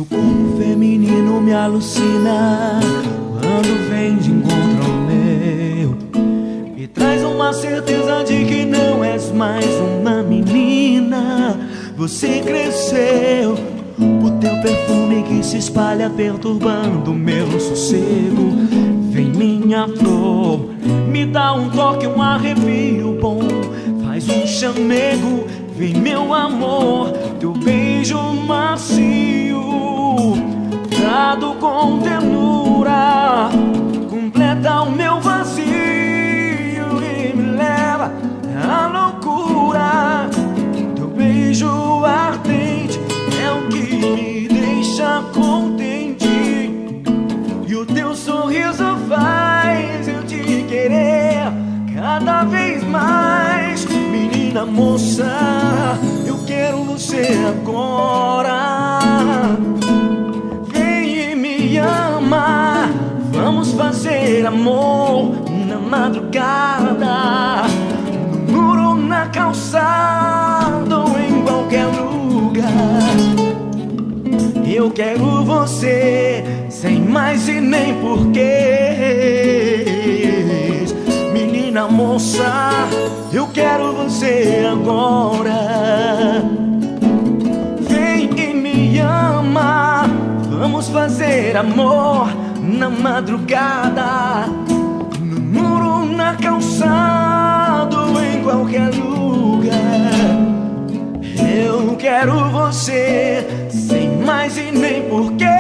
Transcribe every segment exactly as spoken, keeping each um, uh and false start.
corpo feminino me alucina quando vem de encontro ao meu. Me traz uma certeza de que não és mais uma menina. Você cresceu, o teu perfume que se espalha perturbando meu sossego. Vem minha flor, me dá um toque, um arrepio bom, faz um chamego. Vem meu amor, teu beijo macio, dado com ternura, completa o meu vazio e me leva à loucura. Teu beijo ardente é o que me deixa contente, e o teu sorriso faz eu te querer cada vez mais. Menina moça, eu quero você agora. Vem e me ama, vamos fazer amor na madrugada, no muro, na calçada ou em qualquer lugar. Eu quero você sem mais e nem porquês. Menina moça, eu quero você agora. Vem e me ama, vamos fazer amor na madrugada, no muro, na calçada ou em qualquer lugar. Eu quero você sem mais e nem porquês.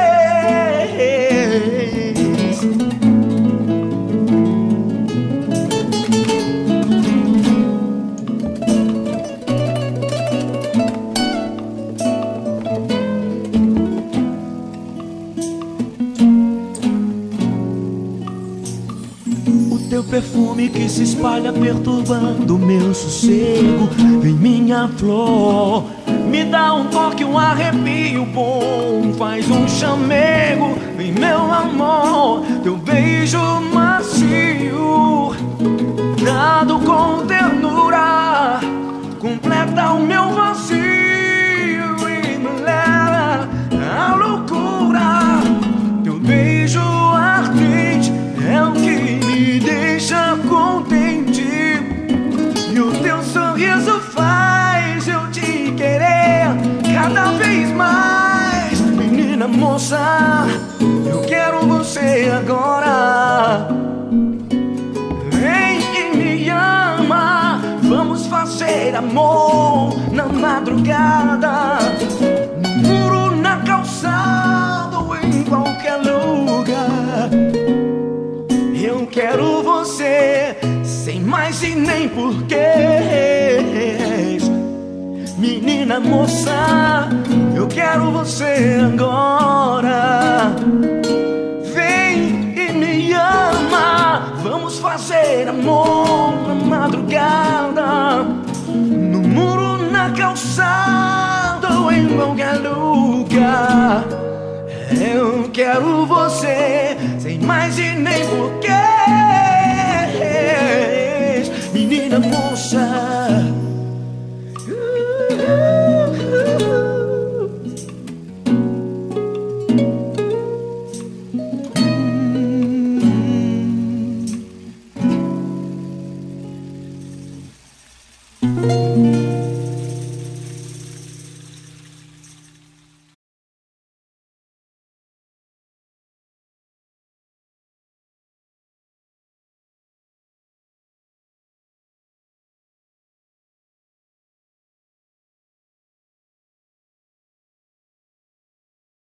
Teu perfume que se espalha perturbando meu sossego. Vem minha flor, me dá um toque, um arrepio bom, faz um chamego. Vem meu amor, teu beijo macio, dado com ternura, completa o meu vazio e me leva à loucura. Teu beijo ardente é o que me deixa contente, e o teu sorriso faz eu te querer cada vez mais. Menina moça, eu quero você agora. Vem e me ama, vamos fazer amor na madrugada, no muro, na calçada ou em qualquer lugar. Eu quero você sem mais e nem porquês. Menina moça, eu quero você agora. Vem e me ama, vamos fazer amor na madrugada, no muro, na calçada ou em qualquer lugar. Eu quero você sem mais e nem porquê.